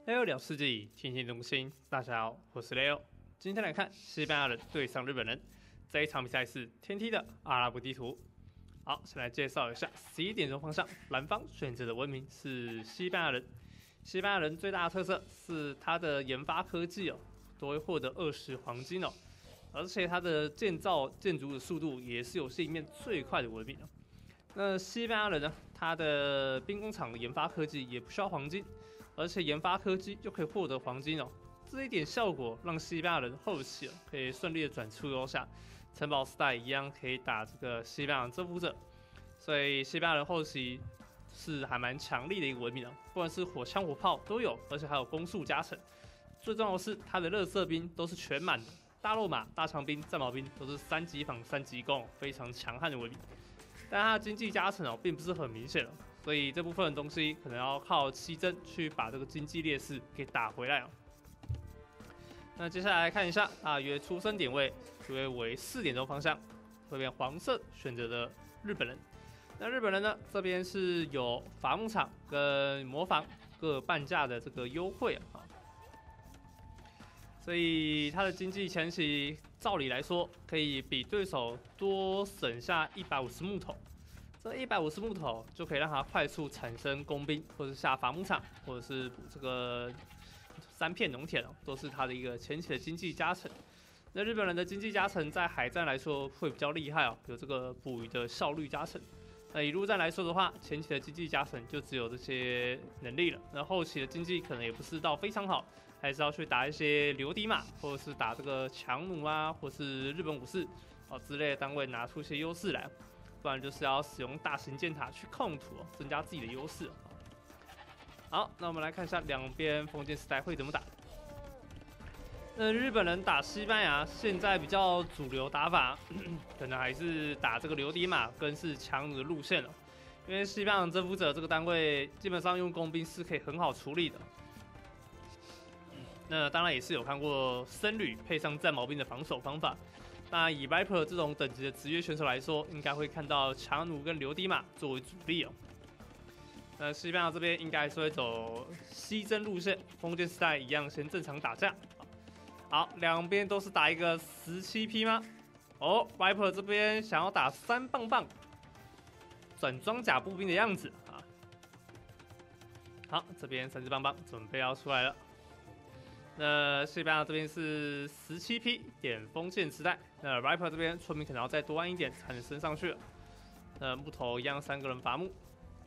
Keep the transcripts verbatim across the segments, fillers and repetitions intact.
Leo 聊世纪，天天动心。大家好，我是 Leo。今天来看西班牙人对上日本人，这一场比赛是天梯的阿拉伯地图。好，先来介绍一下十一点钟方向，蓝方选择的文明是西班牙人。西班牙人最大的特色是它的研发科技哦，都会获得二十黄金哦，而且它的建造建筑的速度也是游戏里面最快的文明哦。那西班牙人呢，它的兵工厂的研发科技也不需要黄金。而且研发科技就可以获得黄金哦，这一点效果让西班牙人后期、哦、可以顺利的转出优下，城堡时代一样可以打这个西班牙征服者，所以西班牙人后期是还蛮强力的一个文明哦，不管是火枪火炮都有，而且还有攻速加成。最重要的是它的垃圾兵都是全满的，大肉马、大长兵、战矛兵都是三级防、三级攻，非常强悍的文明。但它的经济加成哦，并不是很明显哦，所以这部分的东西可能要靠西征去把这个经济劣势给打回来哦。那接下来看一下大约出生点位，就会为四点钟方向，这边黄色选择的日本人。那日本人呢，这边是有伐木场跟磨坊各半价的这个优惠啊，所以他的经济前期照理来说，可以比对手多省下一百五十木头。这一百五十木头就可以让他快速产生工兵，或者是下伐木场，或者是补这个三片农田哦，都是他的一个前期的经济加成。那日本人的经济加成在海战来说会比较厉害哦，有这个捕鱼的效率加成。那以陆战来说的话，前期的经济加成就只有这些能力了。那后期的经济可能也不是到非常好，还是要去打一些流敌马，或者是打这个强弩啊，或是日本武士哦之类的单位，拿出一些优势来。不然就是要使用大型箭塔去控土，增加自己的优势。好，那我们来看一下两边封建时代会怎么打。那日本人打西班牙，现在比较主流打法，可能还是打这个流敌马跟是强弩的路线了。因为西班牙征服者这个单位基本上用工兵是可以很好处理的。那当然也是有看过僧侣配上战矛兵的防守方法。那以 Viper 这种等级的职业选手来说，应该会看到强弩跟流敌马作为主力哦。那西班牙这边应该是会走西征路线，封建时代一样先正常打架。好，两边都是打一个十七匹吗？哦 ，Viper 这边想要打三棒棒，转装甲步兵的样子啊。好，这边三支棒棒准备要出来了。那西班牙这边是十七匹点封建时代，那 Viper 这边村民可能要再多按一点才能升上去了。那木头一样三个人伐木。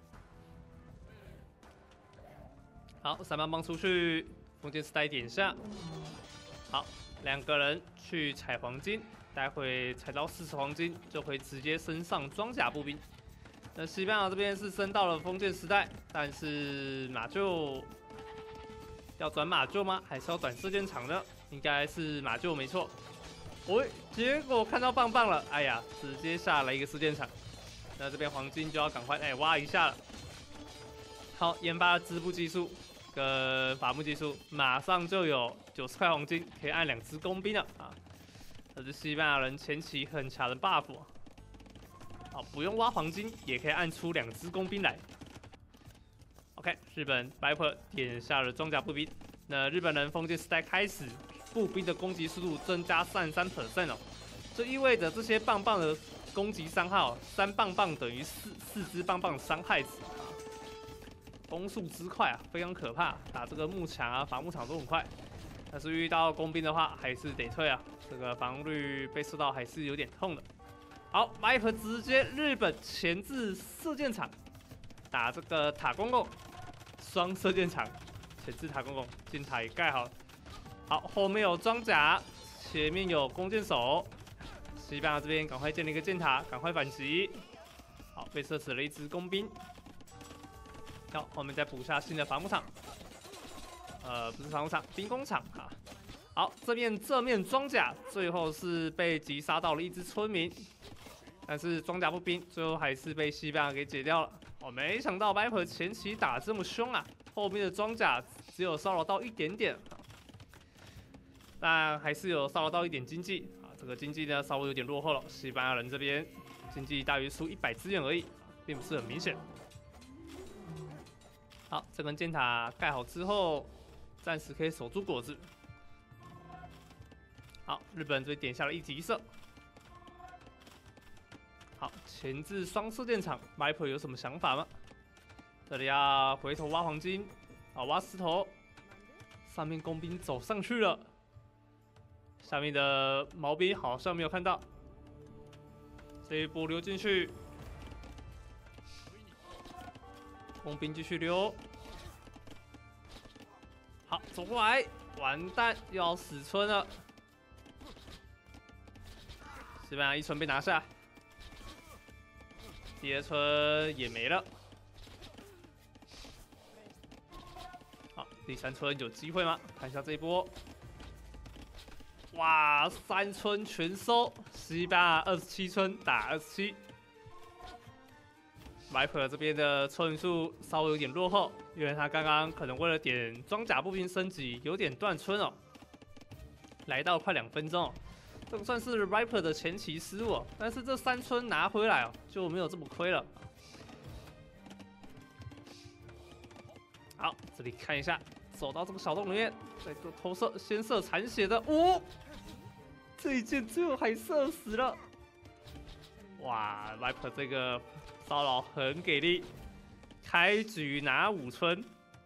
好，三棒棒出去，封建时代点下。好，两个人去采黄金，待会采到四十黄金就可以直接升上装甲步兵。那西班牙这边是升到了封建时代，但是马厩。要转马厩吗？还是要转射箭场呢？应该是马厩没错。喂、哦，结果看到棒棒了，哎呀，直接下来一个射箭场。那这边黄金就要赶快哎挖一下了。好，研发织布技术跟伐木技术，马上就有九十块黄金，可以按两支工兵了啊！这是西班牙人前期很强的 buff 啊！好，不用挖黄金也可以按出两支工兵来。OK， 日本 Viper 点下了装甲步兵。那日本人封建时代开始，步兵的攻击速度增加 百分之三十三 哦，这意味着这些棒棒的攻击伤害哦，三棒棒等于四四支棒棒的伤害值啊，攻速之快啊，非常可怕。打这个木墙啊、伐木场都很快，但是遇到工兵的话，还是得退啊。这个防御率被射到还是有点痛的。好 ，Viper 直接日本前置射箭场，打这个塔公公。双射箭场，前置塔公公，箭塔也盖好了。好，后面有装甲，前面有弓箭手。西班牙这边赶快建立一个箭塔，赶快反击。好，被射死了一支工兵。好，后面再补下新的伐木场。呃，不是伐木场，兵工厂哈。好，这面正面装甲最后是被击杀到了一只村民，但是装甲步兵最后还是被西班牙给解掉了。哦，没想到 Viper 前期打这么凶啊，后面的装甲只有骚扰到一点点，但还是有骚扰到一点经济啊。这个经济呢稍微有点落后了，西班牙人这边经济大约输一百资源而已，并不是很明显。好，这根箭塔盖好之后， 暂时可以守住果子。好，日本这边点下了一级射。好，前置双射箭场 ，Viper 有什么想法吗？这里要回头挖黄金，啊，挖石头。上面工兵走上去了，下面的毛兵好像没有看到。这一波溜进去，工兵继续溜。好，走过来，完蛋，又要死村了。西班牙一村被拿下，第二村也没了。好，第三村有机会吗？看一下这一波。哇，三村全收，西班牙二十七村打二十七。Viper 这边的村数稍微有点落后，因为他刚刚可能为了点装甲步兵升级，有点断村哦。来到快两分钟哦，这个算是 Viper 的前期失误哦，但是这三村拿回来哦，就没有这么亏了。好，这里看一下，走到这个小洞里面，再做投射，先射残血的，哦，这一箭最后还射死了。哇 ，Viper 这个骚扰很给力，开局拿五村。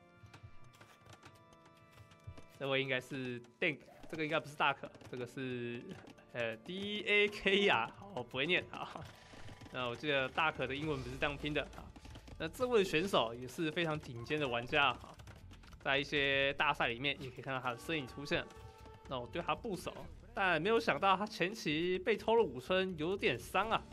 这位应该是 Dank， 这个应该不是大可，这个是呃 D A K 啊，我不会念啊。那我记得大可的英文不是这样拼的啊。那这位选手也是非常顶尖的玩家啊，在一些大赛里面也可以看到他的身影出现。那我对他不熟，但没有想到他前期被偷了五村，有点伤啊。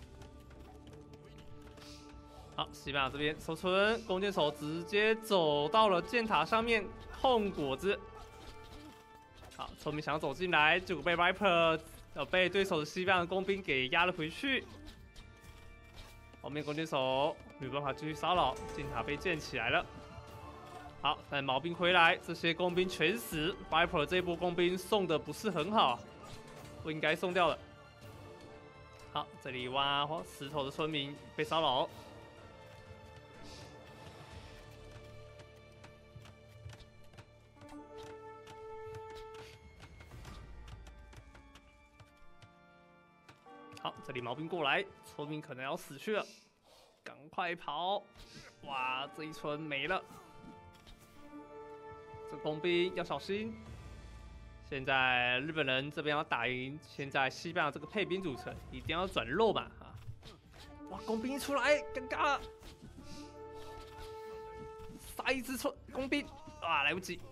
好，西班牙这边守村，弓箭手直接走到了箭塔上面控果子。好，村民想走进来，结果被 Viper 呃被对手的西班牙工兵给压了回去。后面弓箭手没有办法继续骚扰，箭塔被建起来了。好，但毛兵回来，这些工兵全死。Viper 这一波工兵送的不是很好，不应该送掉的。好，这里挖石头的村民被骚扰。好，这里毛兵过来，村民可能要死去了，赶快跑！哇，这一村没了。这工兵要小心。现在日本人这边要打赢，现在西班牙这个配兵组成一定要转肉嘛啊！哇，工兵一出来，尴尬了，杀一只村工兵，哇，来不及。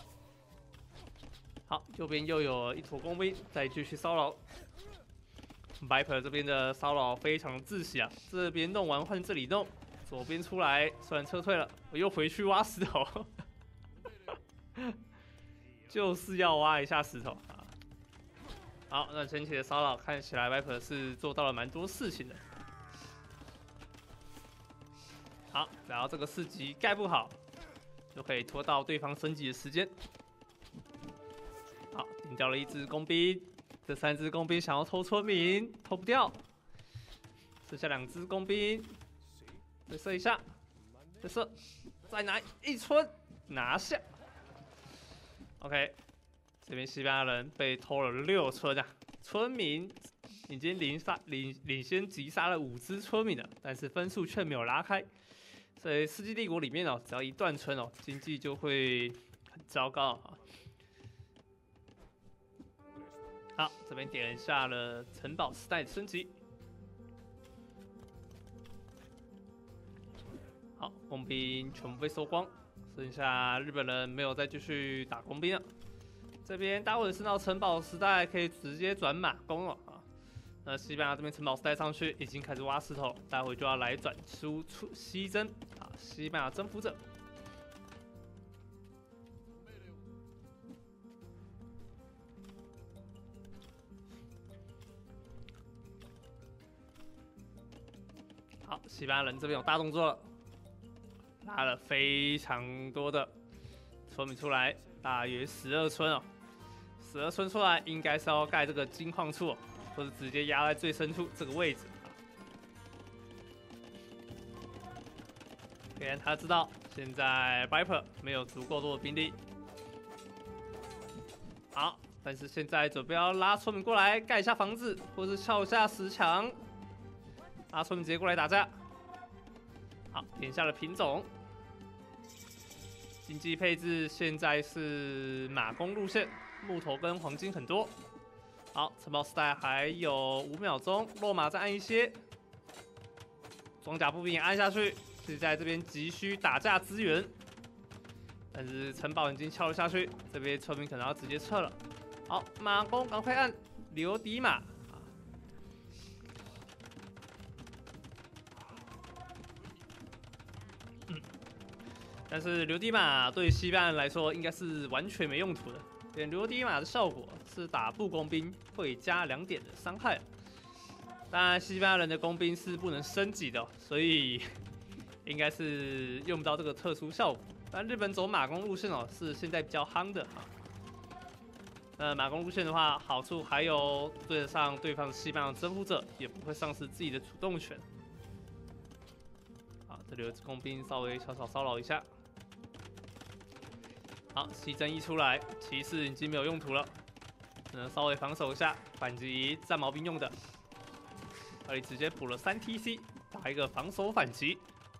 好，右边又有一坨工兵，再继续骚扰。Viper 这边的骚扰非常窒息啊！这边弄完换这里弄，左边出来，虽然撤退了，我又回去挖石头，就是要挖一下石头啊！好，那前期的骚扰看起来 Viper 是做到了蛮多事情的。好，然后这个四级盖不好，就可以拖到对方升级的时间。好，顶掉了一只工兵。这三只工兵想要偷村民，偷不掉。剩下两只工兵，再射一下，再射，再拿一村，拿下。OK， 这边西班牙人被偷了六村啊，村民已经领杀领领先击杀了五只村民了，但是分数却没有拉开。所以世纪帝国里面哦，只要一断村哦，经济就会很糟糕啊。好，这边点下了城堡时代的升级。好，工兵全部被收光，剩下日本人没有再继续打工兵了。这边待会升到城堡时代可以直接转马弓了啊。那西班牙这边城堡时代上去已经开始挖石头，待会就要来转出出西征啊，西班牙征服者。好，西班牙人这边有大动作了，拉了非常多的村民出来，大约十二村哦。十二村出来，应该是要盖这个金矿处、哦，或者直接压在最深处这个位置。既然他知道现在 Viper 没有足够多的兵力， 好，但是现在准备要拉村民过来盖一下房子，或是撬下石墙，拉村民直接过来打架。好，点下了品种。经济配置现在是马弓路线，木头跟黄金很多。好，城堡时代还有五秒钟，落马再按一些，装甲步兵也按下去，是在这边急需打架支援。但是城堡已经敲了下去，这边村民可能要直接撤了。好，马弓赶快按留底马。嗯，但是留底马对西班牙人来说应该是完全没用途的。点留底马的效果是打步工兵会加两点的伤害。当然，西班牙人的工兵是不能升级的，所以应该是用不到这个特殊效果。但日本走马弓路线哦，是现在比较夯的啊。那马弓路线的话，好处还有对得上对方的西班牙征服者，也不会丧失自己的主动权。好，这里有工兵稍微小小骚扰一下。好，西征一出来，骑士已经没有用途了，只能稍微防守一下，反击战矛兵用的。这里直接补了三 T C， 打一个防守反击。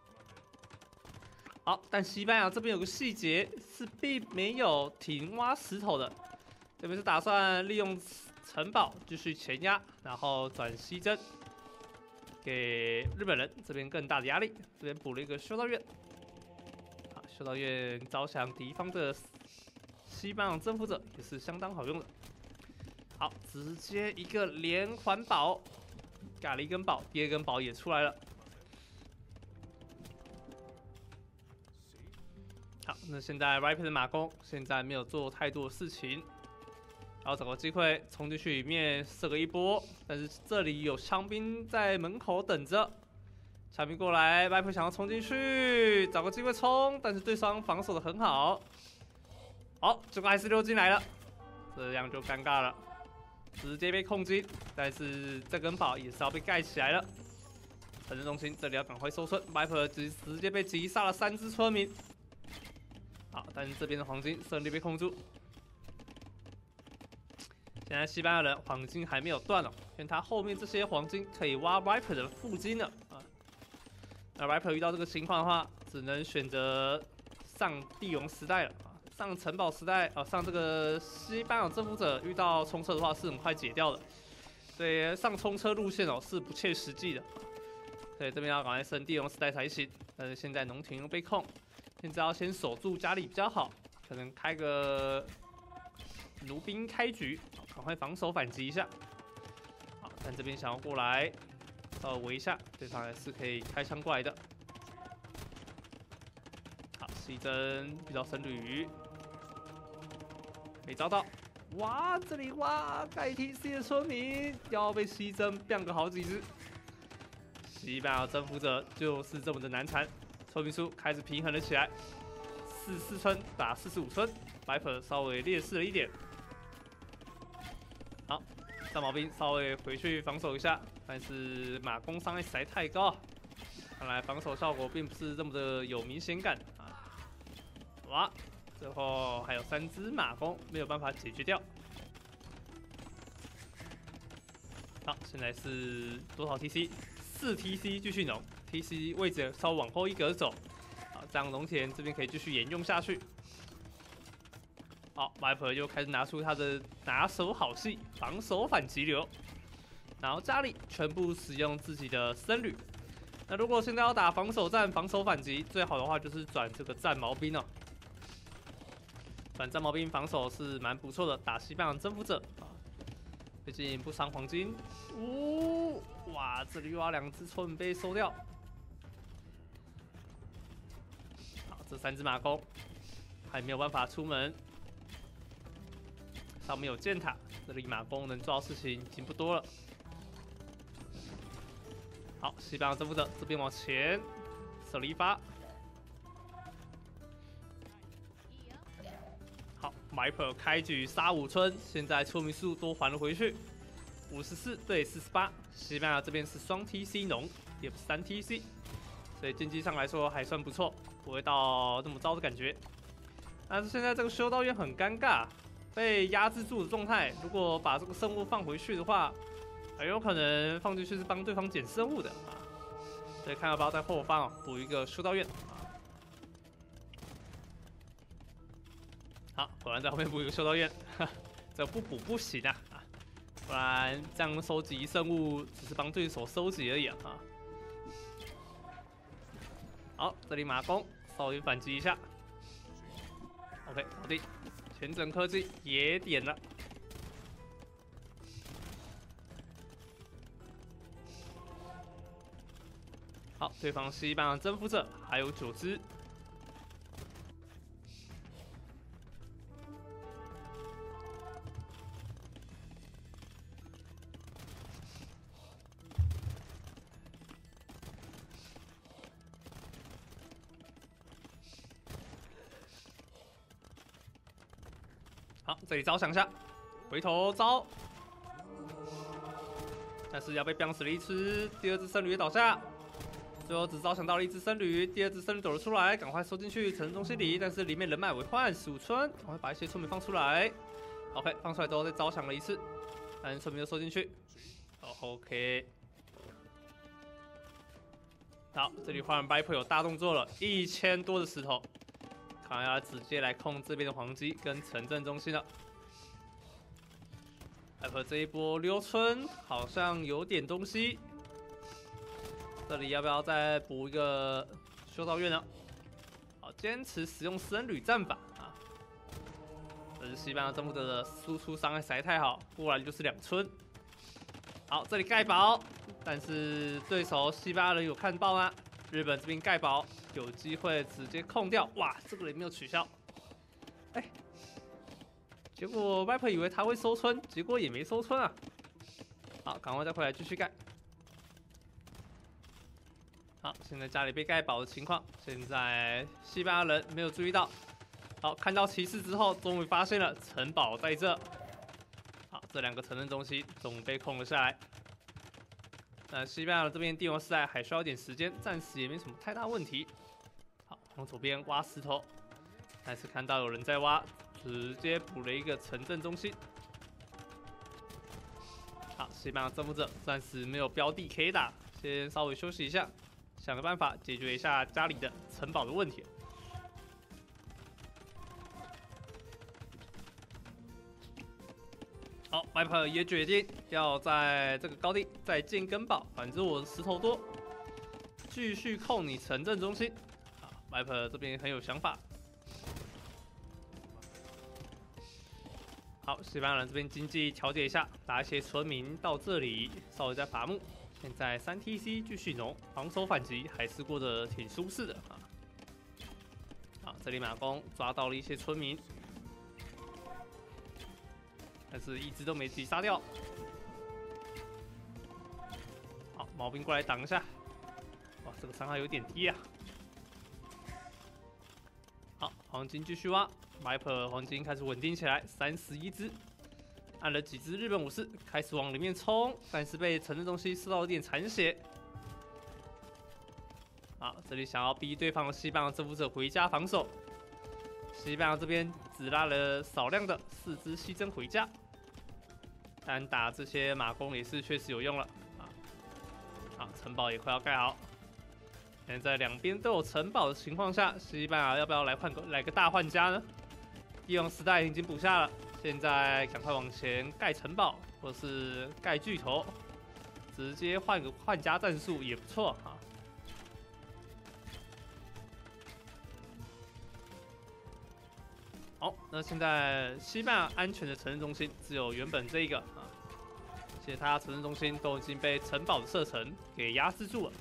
好，但西班牙这边有个细节是并没有停挖石头的，这边是打算利用城堡继续前压，然后转西征，给日本人这边更大的压力。这边补了一个修道院，好，修道院招降敌方的西班牙征服者也是相当好用的。好，直接一个连环宝，盖了一根宝，第二根宝也出来了。好，那现在 Viper 的马弓现在没有做太多的事情，然后找个机会冲进去里面射个一波，但是这里有枪兵在门口等着，枪兵过来 ，Viper 想要冲进去，找个机会冲，但是对方防守的很好，好，结果还是溜进来了，这样就尴尬了，直接被控击，但是这根宝也是要被盖起来了。城镇中心这里要赶快收村 ，Viper 直直接被击杀了三只村民。好，但是这边的黄金胜利被控住。现在西班牙人黄金还没有断哦，因为他后面这些黄金可以挖 Viper 的附金了啊。那 Viper 遇到这个情况的话，只能选择上帝王时代了啊，上城堡时代啊，上这个西班牙征服者遇到冲车的话是很快解掉的，所以上冲车路线哦是不切实际的，所以这边要赶快升帝王时代才行。但是现在农田又被控。现在要先守住家里比较好，可能开个弩兵开局，赶快防守反击一下。好，但这边想要过来稍微围一下，对方还是可以开枪过来的。好，西征遇到僧侣，没招到。哇，这里哇盖 T C 的村民要被西征变个好几只。西班牙征服者就是这么的难缠。村民数开始平衡了起来，四十四村打四十五村 ，Viper 稍微劣势了一点。好，战矛兵稍微回去防守一下，但是马弓伤害实在太高，看来防守效果并不是这么的有明显感啊。哇，最后还有三只马弓没有办法解决掉。好，现在是多少 T C？ 四 T C 继续农。T C 位置稍微往后一格走，好，这样农田这边可以继续沿用下去。好 ，Viper 又开始拿出他的拿手好戏——防守反击流，然后家里全部使用自己的僧侣。那如果现在要打防守战、防守反击，最好的话就是转这个战矛兵哦。转战矛兵防守是蛮不错的，打西班牙征服者啊，毕竟不伤黄金。呜、哦，哇，这里又要两只村民被收掉。这三只马弓还没有办法出门，上面有箭塔，这里马弓能做到事情已经不多了。好，西班牙征服者这边往前射了一发。好 ，Viper 开局杀五村，现在村民数都还了回去，五十四对四十八。西班牙这边是双 T C 农，也不是三 T C， 所以经济上来说还算不错。不会到那么糟的感觉，但是现在这个修道院很尴尬， 被压制住的状态，如果把这个生物放回去的话，很有可能放进去是帮对方捡生物的啊。所以看要不要在后方、哦、补一个修道院啊。好，果然在后面补一个修道院，这不补不行啊啊！不然这样收集生物只是帮对手收集而已啊。好，这里马弓稍微反击一下。OK， 好的，前整科技也点了。好，对方西班牙征服者还有九只。好，这里招想一下，回头招，但是要被병死了一只，第二只僧侣也倒下，最后只招想到了一只僧侣，第二只僧侣走了出来，赶快收进去城中心里，但是里面人脉为患，十五村，赶快把一些村民放出来。OK， 放出来之后再招想了一次，但是村民都收进去。OK， 好，这里换 Viper 有大动作了，一千多的石头。看来要直接来控这边的黄金跟城镇中心了。Viper 这一波溜村好像有点东西，这里要不要再补一个修道院呢？好，坚持使用僧侣战法啊！这是西班牙征服者的输出伤害实在太好，不然就是两村。好，这里盖堡，但是对手西班牙人有看到吗？日本这边盖堡有机会直接控掉，哇，这个人没有取消，哎、欸，结果 Viper 以为他会收村，结果也没收村啊。好，赶快再回来继续盖。好，现在家里被盖堡的情况，现在西班牙人没有注意到。好，看到骑士之后，终于发现了城堡在这。好，这两个城镇中心终于被控了下来。那西班牙这边帝王时代还需要一点时间，暂时也没什么太大问题。好，往左边挖石头，但是看到有人在挖，直接补了一个城镇中心。好，西班牙征服者暂时没有标的可以打，先稍微休息一下，想个办法解决一下家里的城堡的问题。好 ，Viper 也决定要在这个高地再建根堡，反正我石头多，继续控你城镇中心。好 ，Viper 这边很有想法。好，西班牙人这边经济调节一下，打一些村民到这里，稍微再伐木。现在三 T C 继续农，防守反击还是过得挺舒适的啊。好，这里马弓抓到了一些村民。但是一只都没击杀掉。好，毛兵过来挡一下。哇，这个伤害有点低啊。好，黄金继续挖 ，Viper 黄金开始稳定起来，三十一只，按了几只日本武士开始往里面冲，但是被城镇中心射到一点残血。好，这里想要逼对方的西班牙征服者回家防守。西班牙这边只拉了少量的四只西征回家。单打这些马弓也是确实有用了啊！好，城堡也快要盖好。现在两边都有城堡的情况下，西班牙要不要来换个来个大换家呢？帝王时代已经补下了，现在赶快往前盖城堡，或是盖巨头，直接换个换家战术也不错啊。好，那现在西班牙安全的城镇中心只有原本这一个啊，其他城镇中心都已经被城堡的射程给压制住了。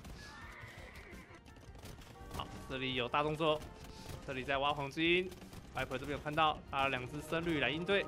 好，这里有大动作，这里在挖黄金 ，Viper 这边有看到，他两只僧侣来应对。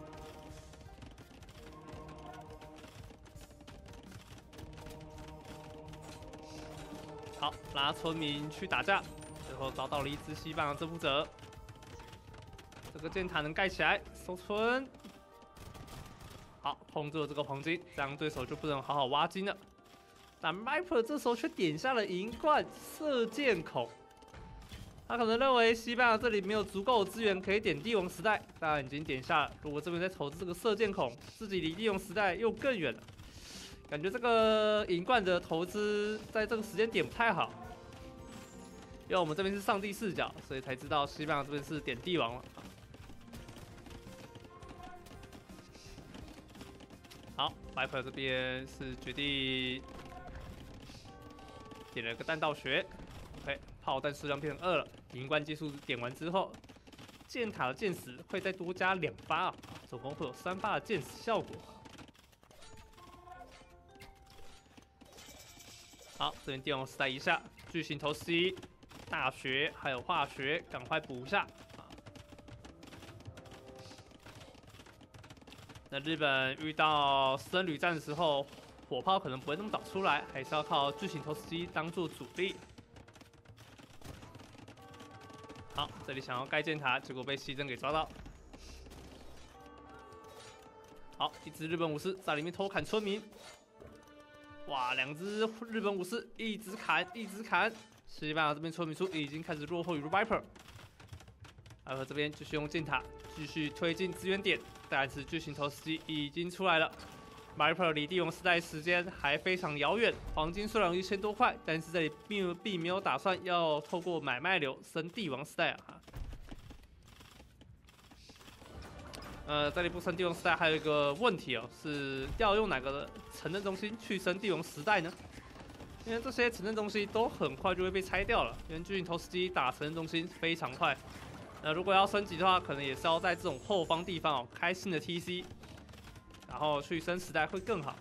好，拉村民去打架，最后找到了一只西班牙征服者。这个箭塔能盖起来，收村。好，控制了这个黄金，这样对手就不能好好挖金了。但 Viper 这时候却点下了银冠射箭孔， 他可能认为西班牙这里没有足够的资源可以点帝王时代，当然已经点下了。如果这边再投资这个射箭孔，自己离帝王时代又更远了。感觉这个银冠的投资在这个时间点不太好。因为我们这边是上帝视角，所以才知道西班牙这边是点帝王了。好 ，Viper 这边是决定点了个弹道学 ，OK， 炮弹数量变成二了。银冠技术点完之后，箭塔的箭矢会再多加两发啊，总共会有三发的箭矢效果。好，这边帝王时代一下，巨型投 C。 大学还有化学，赶快补一下啊！那日本遇到僧侣战的时候，火炮可能不会那么早出来，还是要靠巨型投石机当做主力。好，这里想要盖箭塔，结果被西征给抓到。好，一只日本武士在里面偷砍村民。哇，两只日本武士一直砍，一直砍。 西班牙这边村民数已经开始落后于 Viper，Viper 这边继续用箭塔继续推进支援点，但是巨型投石机已经出来了。Viper 离帝王时代时间还非常遥远，黄金虽然有一千多块，但是这里并并没有打算要透过买卖流升帝王时代啊。呃，这里不升帝王时代还有一个问题哦，是要用哪个城镇中心去升帝王时代呢？ 因为这些城镇中心都很快就会被拆掉了，因为巨型投石机打城镇中心非常快。那如果要升级的话，可能也是要在这种后方地方哦开新的 T C， 然后去升时代会更好。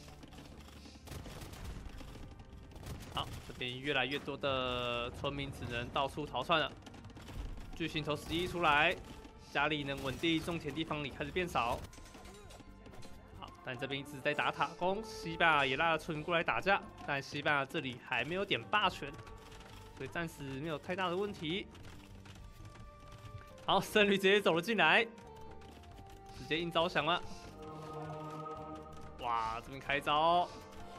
好，这边越来越多的村民只能到处逃窜了。巨型投石机一出来，家里能稳定种田地方里开始变少。 但这边一直在打塔攻，西班牙也拉了村民过来打架，但西班牙这里还没有点霸权，所以暂时没有太大的问题。好，僧侣直接走了进来，直接硬招降了。哇，这边开招，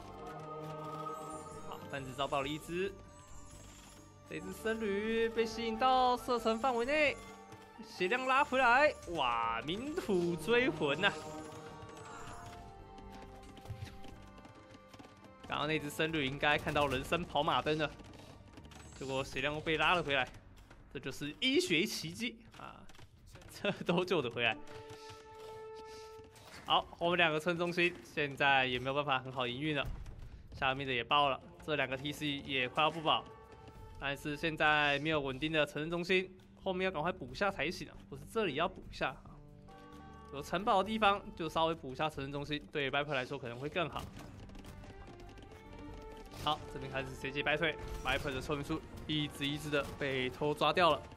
好，但只招到了一只，这只僧侣被吸引到射程范围内，血量拉回来，哇，冥土追魂呐、啊！ 刚刚那只僧侣应该看到人生跑马灯了，结果血量被拉了回来，这就是医学奇迹啊！这都救得回来。好，我们两个村中心现在也没有办法很好营运了，下面的也爆了，这两个 T C 也快要不保，但是现在没有稳定的城镇中心，后面要赶快补一下才行啊！或是这里要补一下啊，有城堡的地方就稍微补一下城镇中心，对 Viper 来说可能会更好。 好，这边开始节节败退 ，Viper 的村民数一只一只的被偷抓掉了，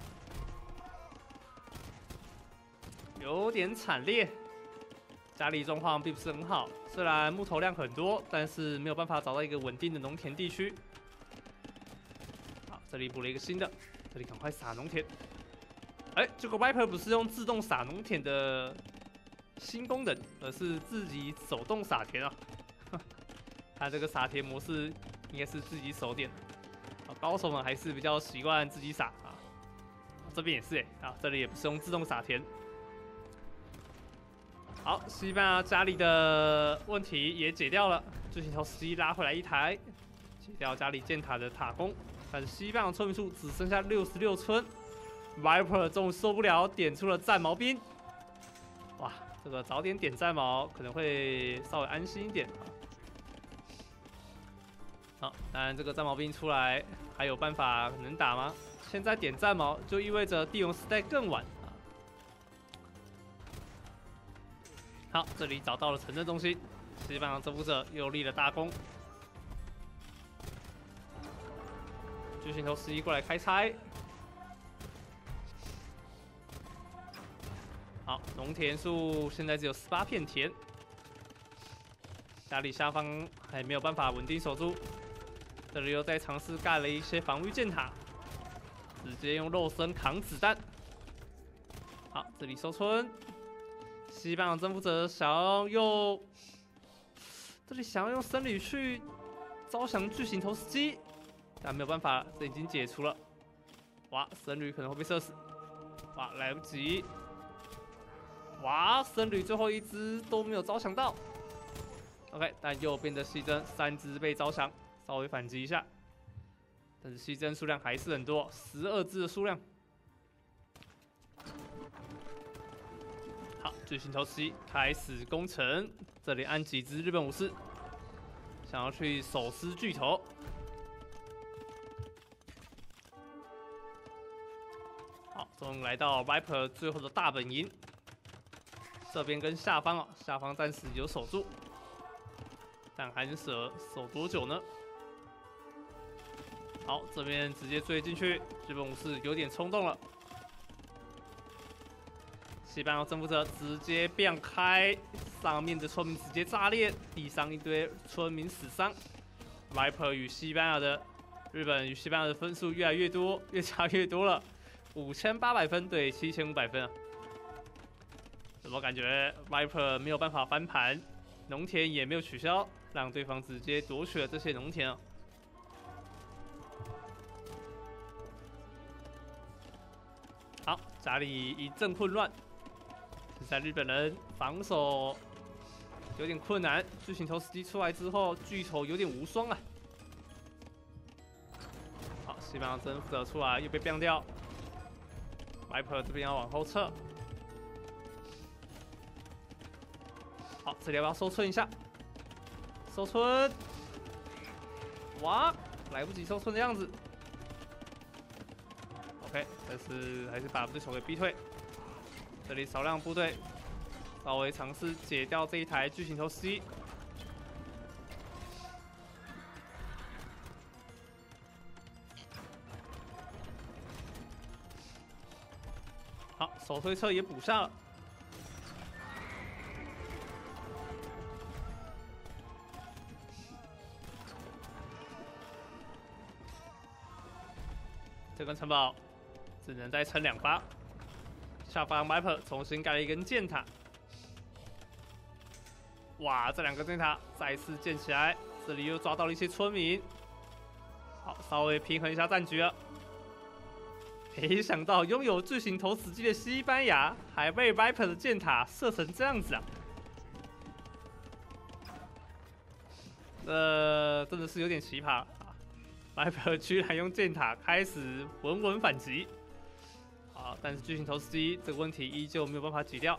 有点惨烈。家里状况并不是很好，虽然木头量很多，但是没有办法找到一个稳定的农田地区。好，这里补了一个新的，这里赶快撒农田。哎，这个 Viper 不是用自动撒农田的新功能，而是自己手动撒田啊。它这个撒田模式应该是自己手点的，啊，高手们还是比较习惯自己撒啊。这边也是哎，啊，这里也不是用自动撒田。好，西班牙家里的问题也解掉了，巨型投石机拉回来一台，解掉家里建塔的塔攻，但是西班牙村民数只剩下六十六村 ，Viper 终于受不了，点出了战矛兵。哇，这个早点点战矛可能会稍微安心一点啊。 好，当然这个战矛兵出来还有办法能打吗？现在点战矛就意味着帝王时代更晚啊。好，这里找到了城镇中心，西班牙征服者又立了大功。巨型投石机过来开拆。好，农田数现在只有十八片田，家里下方还没有办法稳定守住。 这里又在尝试盖了一些防御箭塔，直接用肉身扛子弹。好，这里收村。西班牙征服者想要用，这里想要用僧侣去招降巨型投石机，但没有办法，这已经解除了。 哇，僧侣可能会被射死。哇，来不及。哇，僧侣最后一只都没有招降到。OK， 但右边的西征三只被招降，稍微反击一下。但是西征数量还是很多，十二只的数量。好，巨型头司机开始攻城，这里安几只日本武士，想要去手撕巨头。 好，终于来到 Viper 最后的大本营。这边跟下方哦，下方暂时有守住，但寒舍守多久呢？好，这边直接追进去，日本武士有点冲动了。西班牙征服者直接变开，上面的村民直接炸裂，地上一堆村民死伤。Viper 与西班牙的日本与西班牙的分数越来越多，越差越多了。 五千八百分对七千五百分啊！怎么感觉 Viper 没有办法翻盘，农田也没有取消，让对方直接夺取了这些农田啊！好，家里一阵混乱，现在日本人防守有点困难，巨型头司机出来之后，巨头有点无双啊！好，西班牙征服者出来又被变掉。 Viper 这边要往后撤，好，这里要不要收村一下？收村，哇，来不及收村的样子。OK， 但是还是把对手给逼退。这里少量部队稍微尝试解掉这一台巨型头司机。 好，手推车也补上了。这根城堡只能再撑两发。下方 Viper 重新盖了一根箭塔。哇，这两个箭塔再次建起来，这里又抓到了一些村民。好，稍微平衡一下战局了。 没想到拥有巨型头死机的西班牙，还被 Viper 的箭塔射成这样子啊！呃，真的是有点奇葩啊 ！Viper 居然用箭塔开始稳稳反击，啊！但是巨型头司机这个问题依旧没有办法解掉。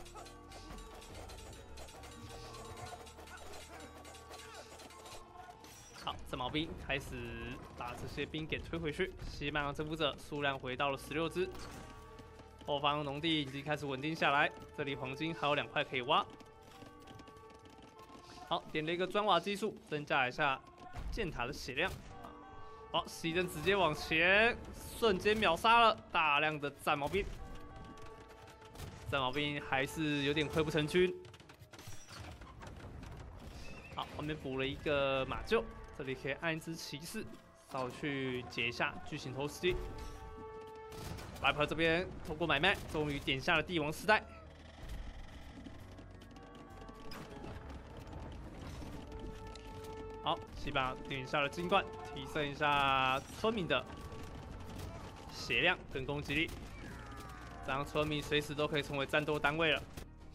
好，正毛兵开始把这些兵给推回去。西班牙征服者数量回到了十六只，后方农地已经开始稳定下来。这里黄金还有两块可以挖。好，点了一个砖瓦技术，增加一下箭塔的血量。好，西征直接往前，瞬间秒杀了大量的战矛兵。战矛兵还是有点溃不成军。好，后面补了一个马厩。 这里可以按一只骑士，稍微去解一下巨型头司机。Viper 这边通过买卖，终于点下了帝王时代。好，西班牙点下了金冠，提升一下村民的血量跟攻击力，这样村民随时都可以成为战斗单位了。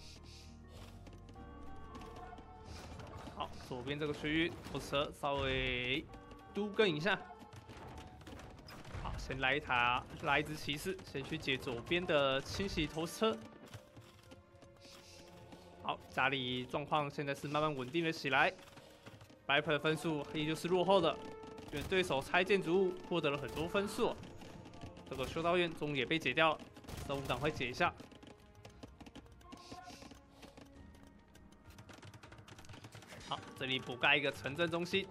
左边这个区域，火车稍微都跟一下。好，先来一塔，来一只骑士，先去解左边的清洗投车。好，家里状况现在是慢慢稳定了起来。Viper 的分数依旧是落后的，因为对手拆建筑物获得了很多分数。这个修道院终于也被解掉了，那我们赶快解一下。 好，这里补盖一个城镇中心。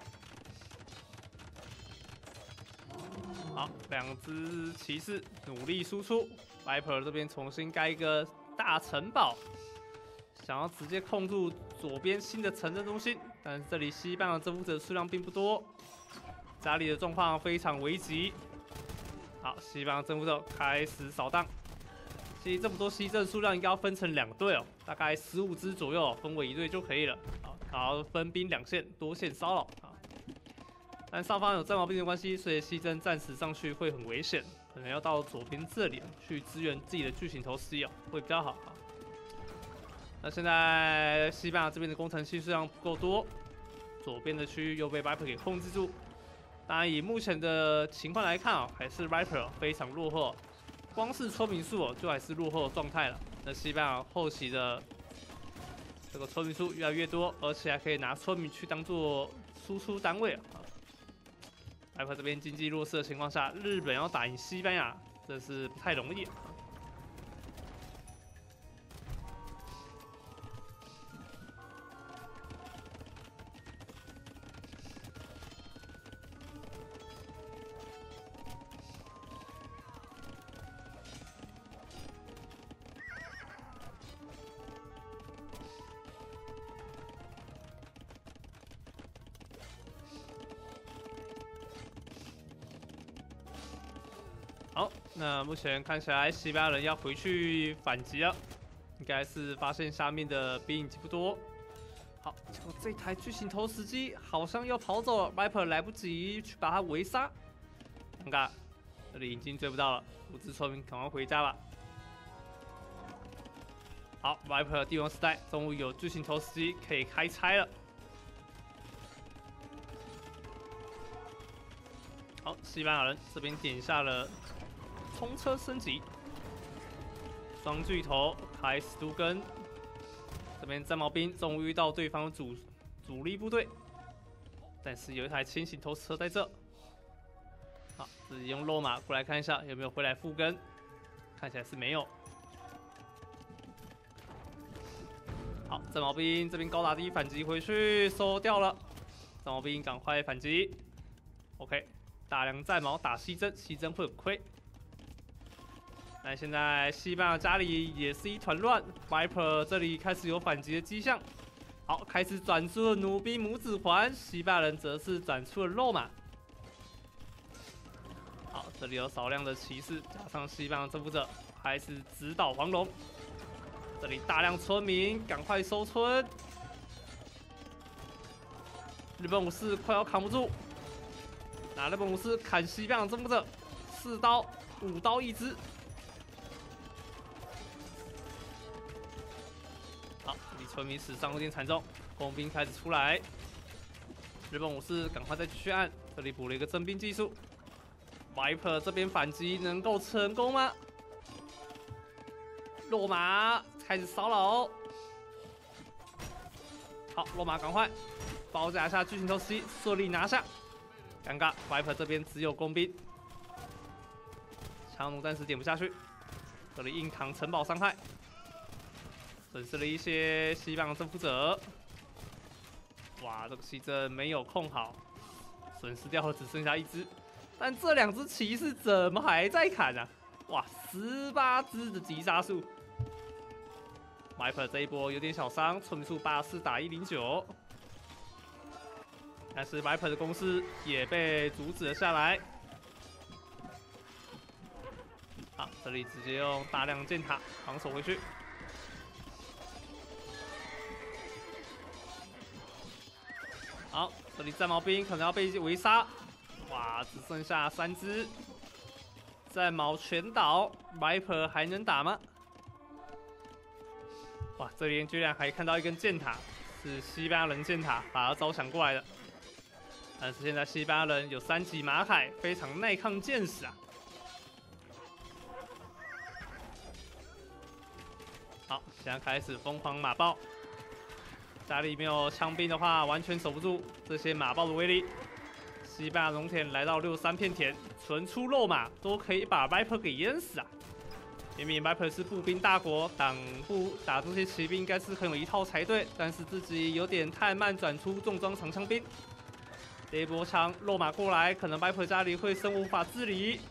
好，两只骑士努力输出 ，Viper 这边重新盖一个大城堡，想要直接控住左边新的城镇中心，但是这里西班牙征服者数量并不多，家里的状况非常危急。好，西班牙征服者开始扫荡。其实这么多西镇数量应该要分成两队哦，大概十五只左右，分为一队就可以了。好。 然后分兵两线，多线骚扰啊！但上方有战矛兵的关系，所以西征暂时上去会很危险， 可能要到左边这里去支援自己的巨型头司机哦，会比较好啊。那现在西班牙这边的工程器数量不够多，左边的区域又被 Viper 给控制住。当然，以目前的情况来看哦，还是 Viper 非常落后，光是村民数哦就还是落后的状态了。那西班牙后期的这个村民数越来越多，而且还可以拿村民去当做输出单位啊。Viper 这边经济弱势的情况下，日本要打赢西班牙，这是不太容易啊。好，那目前看起来西班牙人要回去反击了，应该是发现下面的兵营机不多。好，结果这台巨型投石机好像要跑走了 ，Viper 来不及去把它围杀，尴尬，这里已经追不到了，五只村民赶快回家吧。好 ，Viper 帝王时代终于有巨型投石机可以开拆了。好，西班牙人这边点下了冲车升级，双巨头开史都根，这边战矛兵终于遇到对方的主主力部队，但是有一台轻型投石车在这。好，自己用肉马过来看一下有没有回来复根，看起来是没有。好，战矛兵这边高打低反击回去，收掉了。战矛兵赶快反击 ，OK。大量战矛打西征，西征会很亏。但现在西班牙家里也是一团乱 ，Viper 这里开始有反击的迹象。好，开始转出了弩兵母子环，西班牙人则是转出了肉马。好，这里有少量的骑士，加上西班牙征服者开始直捣黄龙。这里大量村民，赶快收村。日本武士快要扛不住。拿日本武士砍西班牙征服者，四刀、五刀一只。好，这里村民死伤有点惨重，工兵开始出来。日本武士赶快再继续按，这里补了一个征兵技术。Viper 这边反击能够成功吗？落马开始骚扰。好，落马赶快包夹一下巨型头 C， 顺利拿下。尴尬 ，Viper 这边只有工兵，强弩暂时点不下去。这里硬扛城堡伤害，损失了一些西班牙征服者。哇，这个西征没有控好，损失掉了只剩下一只。但这两只骑士怎么还在砍啊？哇，十八只的击杀数。Viper 这一波有点小伤，村民数八十四打一零九。但是 Viper 的攻势也被阻止了下来。好，这里直接用大量箭塔防守回去。好，这里战矛兵可能要被围杀。哇，只剩下三只，战矛全倒 ，Viper 还能打吗？哇，这边居然还看到一根箭塔，是西班牙人箭塔把它招抢过来的。但是现在西班牙人有三级马铠，非常耐抗箭矢啊。好，现在开始疯狂马爆，家里没有枪兵的话，完全守不住这些马爆的威力。西班牙农田来到六十三片田，纯出肉马都可以把 Viper 给淹死啊！明明 Viper 是步兵大国，挡步打这些骑兵应该是很有一套才对，但是自己有点太慢，转出重装长枪兵。这一波枪肉马过来，可能 Viper 家里会生无法自理。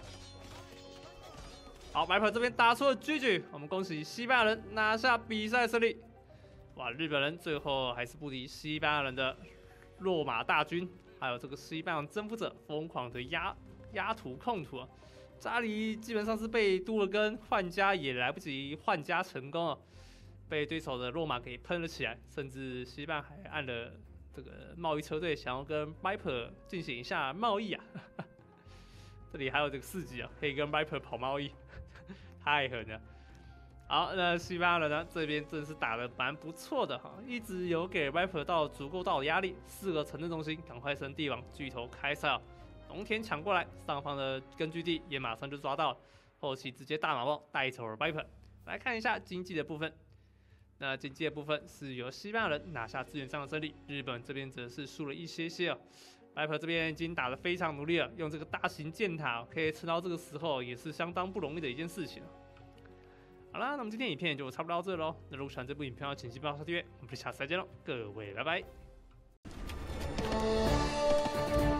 好 ，Viper 这边打出了 G G， 我们恭喜西班牙人拿下比赛胜利。哇，日本人最后还是不敌西班牙人的肉马大军，还有这个西班牙征服者疯狂的压压图控图啊！家里基本上是被嘟了根，换家也来不及换家成功啊，被对手的肉马给喷了起来，甚至西班牙还按了这个贸易车队，想要跟 Viper 进行一下贸易啊。 这里还有这个四级啊，可以跟 Viper 跑贸易，太狠了。好，那西班牙人呢这边真是打得蛮不错的哈，一直有给 Viper 到足够大的压力，四个城镇中心赶快升帝王，巨头开赛啊，农田抢过来，上方的根据地也马上就抓到了，后期直接大马帽带走了 Viper。来看一下经济的部分。那经济的部分是由西班牙人拿下资源上的胜利，日本这边则是输了一些些哦。Viper 这边已经打得非常努力了，用这个大型箭塔可以撑到这个时候，也是相当不容易的一件事情。好啦，那我们今天影片就差不多到这喽。那如果喜欢这部影片，请记得帮我订阅，我们下次再见喽，各位拜拜。